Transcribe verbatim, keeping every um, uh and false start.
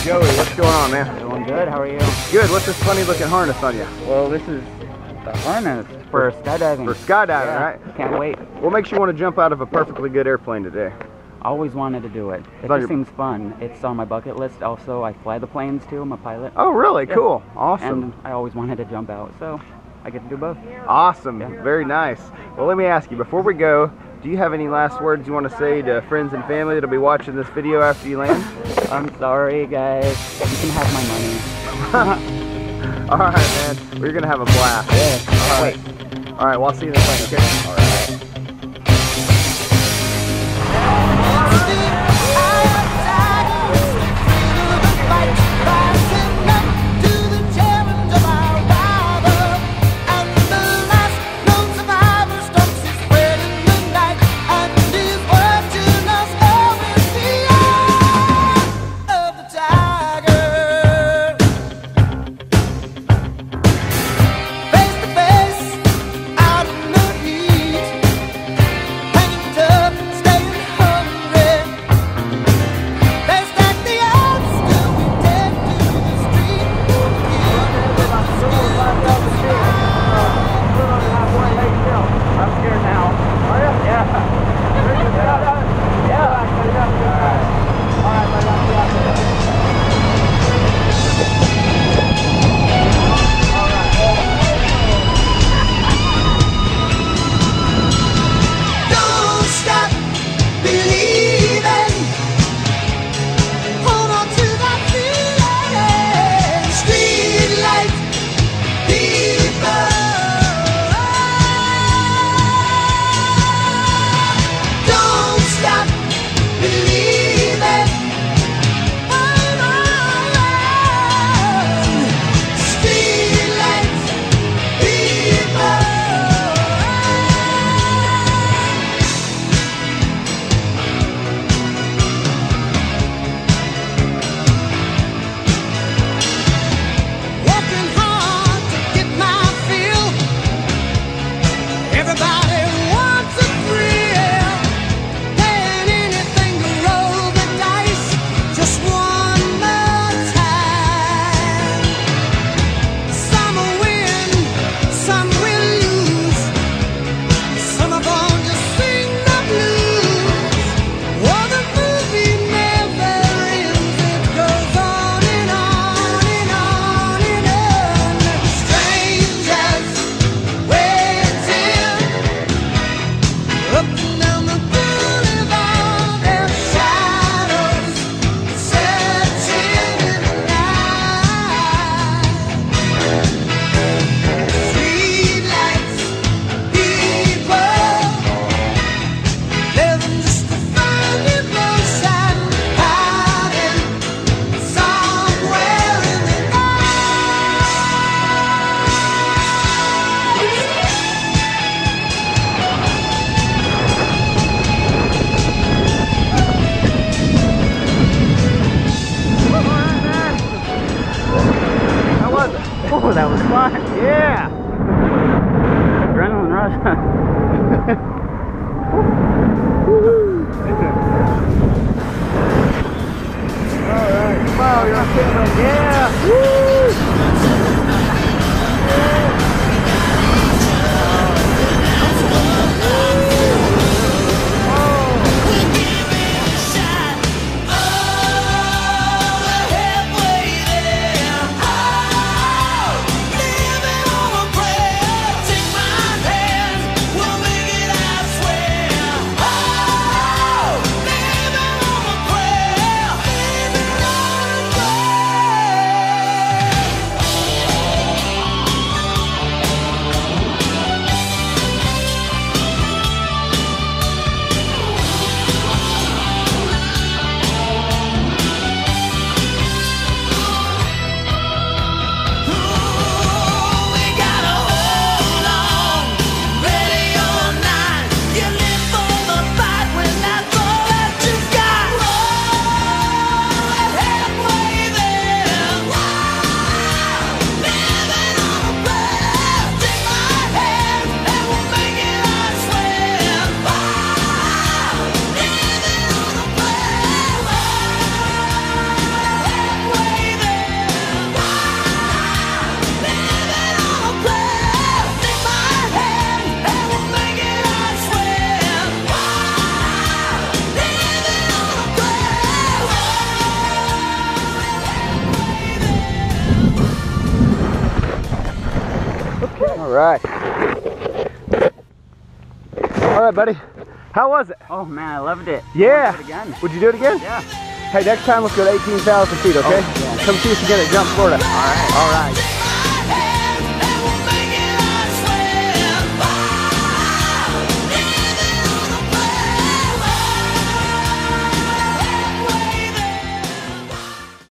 Joey, what's going on, man? Doing good, how are you? Good, what's this funny looking harness on you? Well, this is the harness for skydiving. For skydiving, yeah, right? Can't wait. What makes you want to jump out of a perfectly good airplane today? Always wanted to do it. It Thought just you- seems fun. It's on my bucket list. Also, I fly the planes too. I'm a pilot. Oh, really? Yeah. Cool. Awesome. And I always wanted to jump out, so I get to do both. Awesome. Yeah. Very nice. Well, let me ask you, before we go, do you have any last words you want to say to friends and family that'll be watching this video after you land? I'm sorry, guys. You can have my money. All right, man. We're going to have a blast. Yeah. All right. All right, well, I'll see you in the plane, okay? All right. Oh, that was fun. Yeah. Adrenaline rush. All right. Wow, you're on camera. Yeah. Woo. All right. All right, buddy. How was it? Oh man, I loved it. Yeah. I want to do it again. Would you do it again? Yeah. Hey, next time let's go to eighteen thousand feet, okay? Oh, yeah. Come see us again at Jump Florida. All right. All right.